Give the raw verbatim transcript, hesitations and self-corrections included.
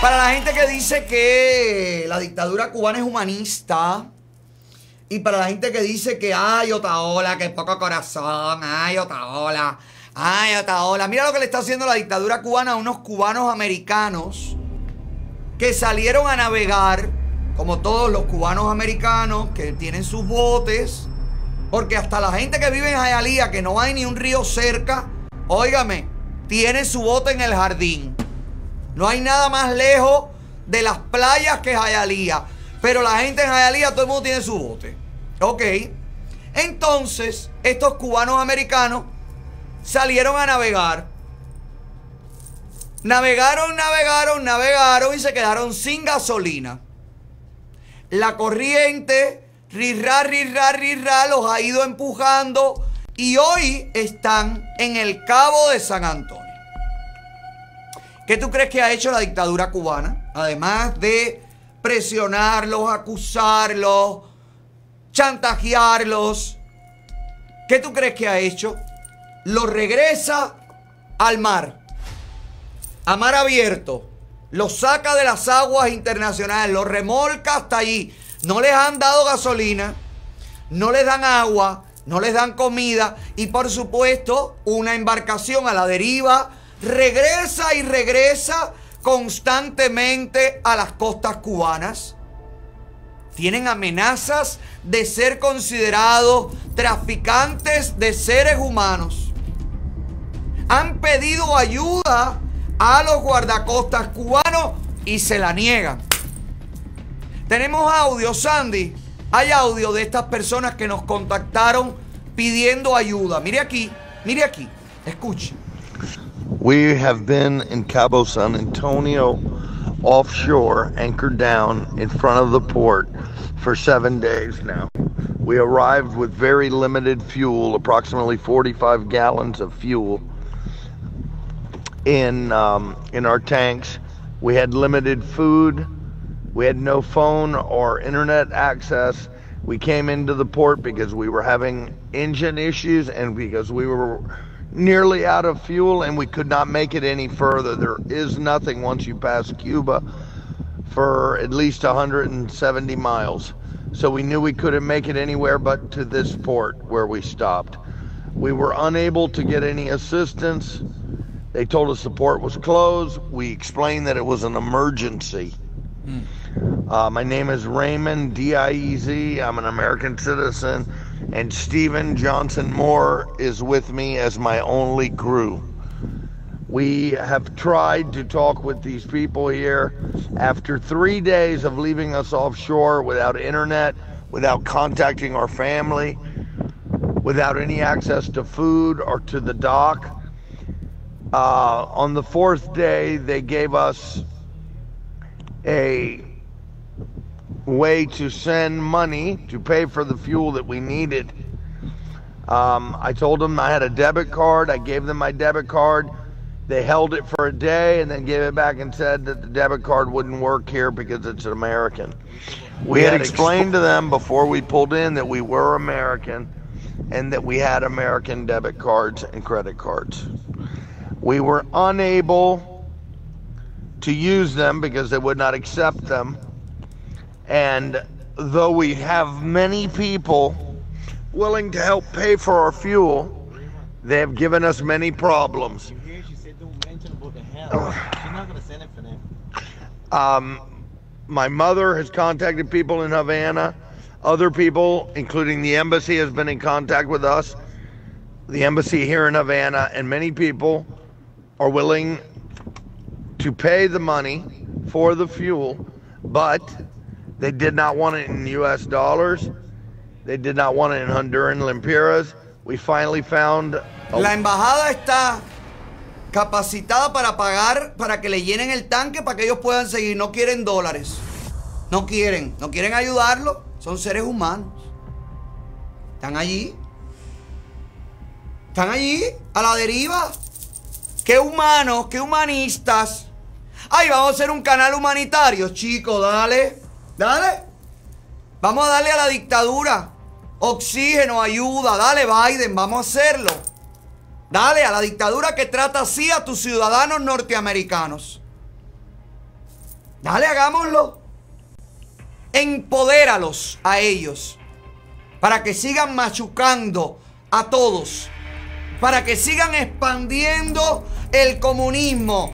Para la gente que dice que la dictadura cubana es humanista, y para la gente que dice que ay, Otaola, que poco corazón, ay, Otaola, ay, Otaola. Mira lo que le está haciendo la dictadura cubana a unos cubanos americanos que salieron a navegar, como todos los cubanos americanos que tienen sus botes, porque hasta la gente que vive en Hialeah, que no hay ni un río cerca, óigame, tiene su bote en el jardín. No hay nada más lejos de las playas que Hialeah. Pero la gente en Hialeah, todo el mundo tiene su bote. Ok. Entonces, estos cubanos americanos salieron a navegar. Navegaron, navegaron, navegaron y se quedaron sin gasolina. La corriente, rirra, rirra, rirra, los ha ido empujando y hoy están en el Cabo de San Antonio. ¿Qué tú crees que ha hecho la dictadura cubana? Además de presionarlos, acusarlos, chantajearlos. ¿Qué tú crees que ha hecho? Los regresa al mar. A mar abierto. Los saca de las aguas internacionales. Los remolca hasta allí. No les han dado gasolina. No les dan agua. No les dan comida. Y por supuesto, una embarcación a la deriva regresa y regresa constantemente a las costas cubanas. Tienen amenazas de ser considerados traficantes de seres humanos. Han pedido ayuda a los guardacostas cubanos y se la niegan. Tenemos audio, Sandy. Hay audio de estas personas que nos contactaron pidiendo ayuda. Mire aquí, mire aquí, escuche. We have been in Cabo San Antonio offshore, anchored down in front of the port for seven days now. We arrived with very limited fuel, approximately forty-five gallons of fuel in, um, in our tanks. We had limited food. We had no phone or internet access. We came into the port because we were having engine issues and because we were nearly out of fuel and we could not make it any further. There is nothing once you pass Cuba for at least one hundred seventy miles. So we knew we couldn't make it anywhere but to this port where we stopped. We were unable to get any assistance. They told us the port was closed. We explained that it was an emergency. Mm. Uh, my name is Raymond, D I E Z. I'm an American citizen. And Stephen Johnson Moore is with me as my only crew. We have tried to talk with these people here after three days of leaving us offshore without internet, without contacting our family, without any access to food or to the dock. Uh, on the fourth day, they gave us a way to send money to pay for the fuel that we needed. Um, I told them I had a debit card. I gave them my debit card. They held it for a day and then gave it back and said that the debit card wouldn't work here because it's an American. We had explained to them before we pulled in that we were American and that we had American debit cards and credit cards. We were unable to use them because they would not accept them. And though we have many people willing to help pay for our fuel, they have given us many problems. Um, my mother has contacted people in Havana. Other people, including the embassy, has been in contact with us. The embassy here in Havana, and many people are willing to pay the money for the fuel, but they did not want it in U S dollars. They did not want it in Honduran lempiras. We finally found a... La embajada está capacitada para pagar, para que le llenen el tanque, para que ellos puedan seguir. No quieren dólares. No quieren. No quieren ayudarlo. Son seres humanos. Están allí. Están allí, a la deriva. Qué humanos, qué humanistas. Ay, vamos a hacer un canal humanitario, chicos, dale. Dale. Vamos a darle a la dictadura oxígeno, ayuda. Dale, Biden, vamos a hacerlo. Dale a la dictadura que trata así a tus ciudadanos norteamericanos. Dale, hagámoslo. Empodéralos a ellos para que sigan machucando a todos, para que sigan expandiendo el comunismo,